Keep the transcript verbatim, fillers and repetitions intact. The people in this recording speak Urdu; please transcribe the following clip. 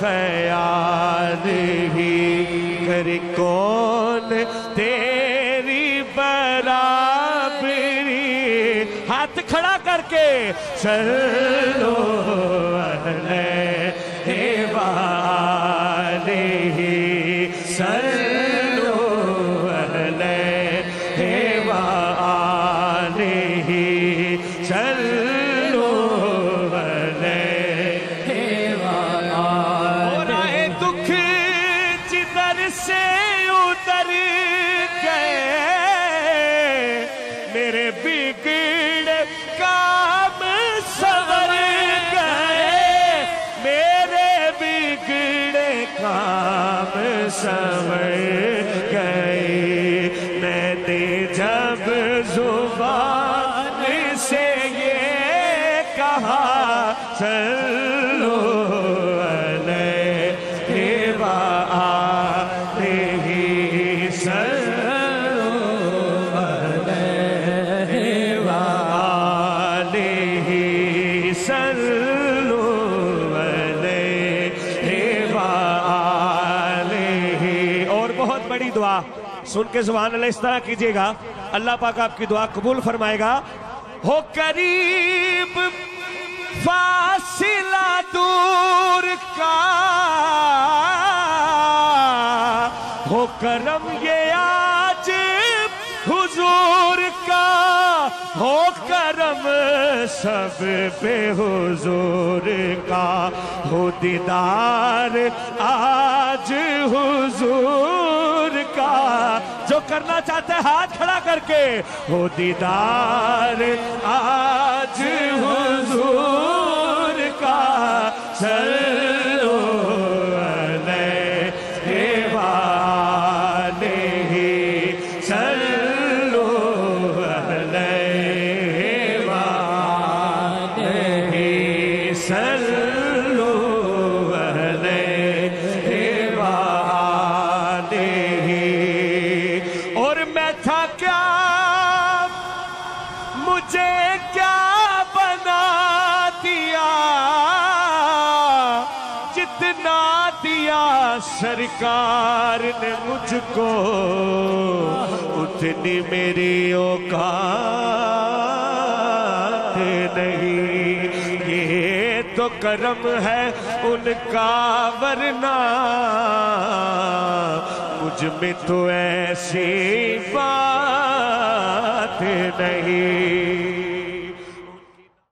خیال ہی کر کون تیری برابری. ہاتھ کھڑا کر کے صلو علیہ وآلہ صلو علیہ وآلہ صلو علیہ وآلہ. اور آئے دکھ جدھر سے اتر گئے میرے بگڑے کام سور گئے میرے بگڑے کام سور گئے. میں نے جب زبان سے یہ کہا صلو علیہ وآلہ صلو علیہ وآلہ صلو علیہ وآلہ. اور بہت بڑی دعا سن کے سبحان اللہ اس طرح کیجئے گا, اللہ پاک آپ کی دعا قبول فرمائے گا. ہو قریب فاصلہ دور کا ہو کرم یہ آج حضور کا ہو کرم سب پہ حضور کا ہو دیدار آج حضور کا. جو کرنا چاہتے ہیں ہاتھ کھڑا کر کے ہو دیدار آج حضور کا صلو علیہ وآلہ صلو علیہ وآلہ صلو علیہ وآلہ. اور میں تھا کیا مجھے کیا بنا دیا جتنا دیا سرکار نے مجھ کو اتنی میری اوقات نہیں. یہ تو کرم ہے ان کا ورنہ مجھ میں تو ایسی بات نہیں.